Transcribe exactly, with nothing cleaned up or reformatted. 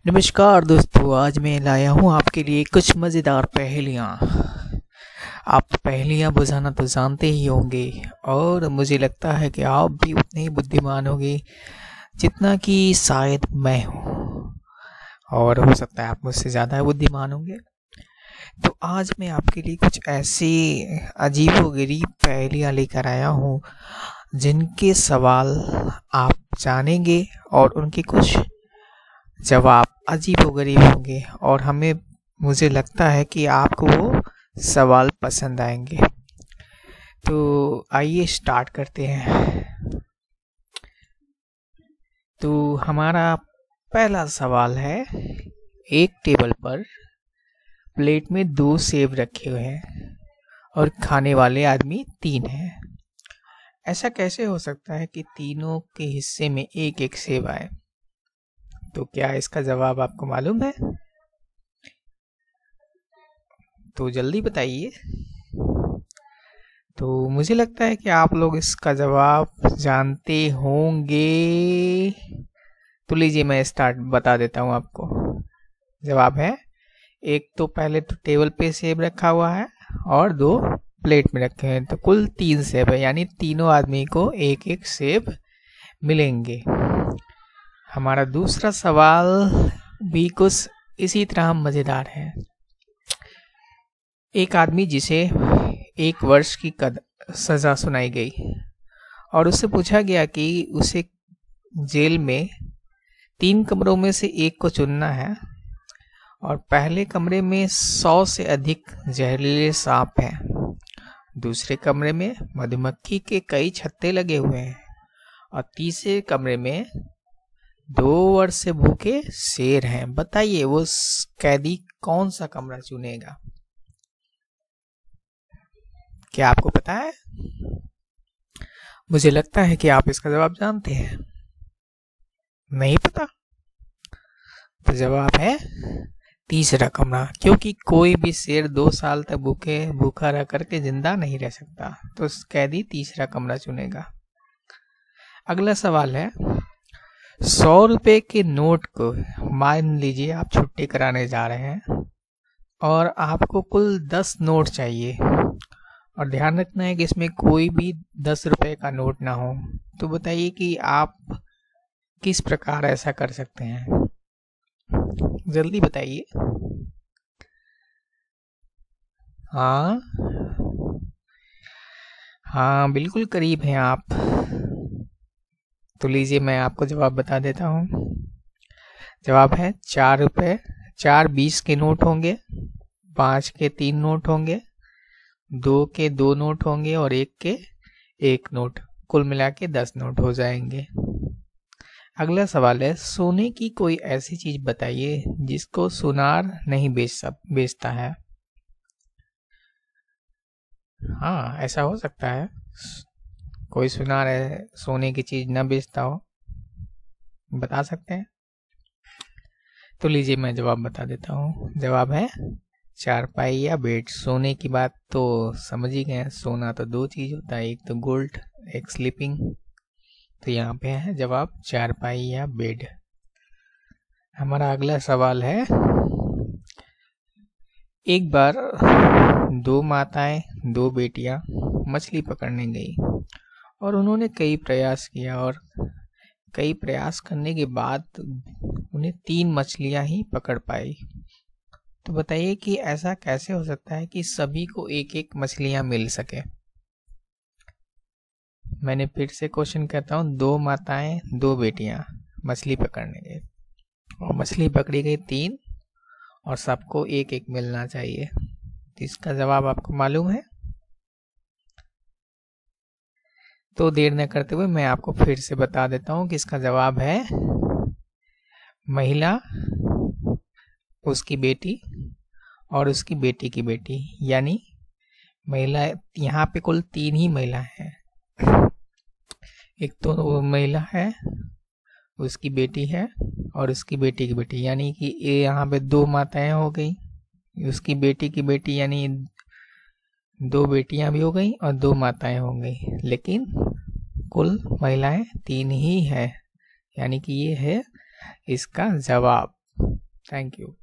नमस्कार दोस्तों, आज मैं लाया हूँ आपके लिए कुछ मज़ेदार पहेलियाँ। आप पहेलियाँ बुझाना तो जानते ही होंगे और मुझे लगता है कि आप भी उतने ही बुद्धिमान होंगे जितना कि शायद मैं हूँ, और हो सकता है आप मुझसे ज़्यादा बुद्धिमान होंगे। तो आज मैं आपके लिए कुछ ऐसी अजीबोगरीब पहेलियाँ लेकर आया हूँ जिनके सवाल आप जानेंगे और उनके कुछ जवाब अजीबोगरीब होंगे, और हमें मुझे लगता है कि आपको वो सवाल पसंद आएंगे। तो आइए स्टार्ट करते हैं। तो हमारा पहला सवाल है, एक टेबल पर प्लेट में दो सेब रखे हुए हैं और खाने वाले आदमी तीन हैं। ऐसा कैसे हो सकता है कि तीनों के हिस्से में एक एक सेब आए? तो क्या इसका जवाब आपको मालूम है? तो जल्दी बताइए। तो मुझे लगता है कि आप लोग इसका जवाब जानते होंगे। तो लीजिए मैं स्टार्ट बता देता हूँ आपको। जवाब है, एक तो पहले तो टेबल पे सेब रखा हुआ है और दो प्लेट में रखे हैं, तो कुल तीन सेब है, यानी तीनों आदमी को एक एक सेब मिलेंगे। हमारा दूसरा सवाल भी कुछ इसी तरह मज़ेदार है। एक आदमी जिसे एक वर्ष की कद सज़ा सुनाई गई और उससे पूछा गया कि उसे जेल में तीन कमरों में से एक को चुनना है, और पहले कमरे में सौ से अधिक जहरीले सांप हैं, दूसरे कमरे में मधुमक्खी के कई छत्ते लगे हुए हैं, और तीसरे कमरे में दो वर्ष से भूखे शेर हैं। बताइए वो कैदी कौन सा कमरा चुनेगा? क्या आपको पता है? मुझे लगता है कि आप इसका जवाब जानते हैं। नहीं पता? तो जवाब है तीसरा कमरा, क्योंकि कोई भी शेर दो साल तक भूखे भूखा रह करके जिंदा नहीं रह सकता, तो कैदी तीसरा कमरा चुनेगा। अगला सवाल है, सौ रुपए के नोट को मान लीजिए आप छुट्टी कराने जा रहे हैं और आपको कुल दस नोट चाहिए, और ध्यान रखना है कि इसमें कोई भी दस रुपए का नोट ना हो। तो बताइए कि आप किस प्रकार ऐसा कर सकते हैं? जल्दी बताइए। हाँ हाँ, बिल्कुल करीब हैं आप। तो लीजिए मैं आपको जवाब बता देता हूँ। जवाब है चार रुपये, चार बीस के नोट होंगे, पाँच के तीन नोट होंगे, दो के दो नोट होंगे और एक के एक नोट, कुल मिला के दस नोट हो जाएंगे। अगला सवाल है, सोने की कोई ऐसी चीज बताइए जिसको सुनार नहीं बेच सब बेचता है। हाँ, ऐसा हो सकता है, कोई सुनार है सोने की चीज ना बेचता हो। बता सकते हैं? तो लीजिए मैं जवाब बता देता हूँ। जवाब है चारपाई या बेड। सोने की बात तो समझ ही गए, सोना तो दो चीज होता है, एक तो गोल्ड, एक स्लीपिंग। तो यहाँ पे है जवाब चारपाई या बेड। हमारा अगला सवाल है, एक बार दो माताएं दो बेटियां मछली पकड़ने गई और उन्होंने कई प्रयास किया, और कई प्रयास करने के बाद उन्हें तीन मछलियां ही पकड़ पाई। तो बताइए कि ऐसा कैसे हो सकता है कि सभी को एक एक मछलियां मिल सके? मैंने फिर से क्वेश्चन कहता हूँ, दो माताएं दो बेटियां मछली पकड़ने गए और मछली पकड़ी गई तीन, और सबको एक एक मिलना चाहिए। तो इसका जवाब आपको मालूम है? तो देर न करते हुए मैं आपको फिर से बता देता हूँ कि इसका जवाब है महिला, उसकी बेटी और उसकी बेटी की बेटी, यानी महिला। यहाँ पे कुल तीन ही महिला हैं, एक तो वो महिला है, उसकी बेटी है और उसकी बेटी की बेटी, यानी कि ये यहाँ पे दो माताएं हो गई, उसकी बेटी की बेटी यानी दो बेटियां भी हो गई और दो माताएं हो गई, लेकिन कुल महिलाएं तीन ही है, यानी कि ये है इसका जवाब। Thank you.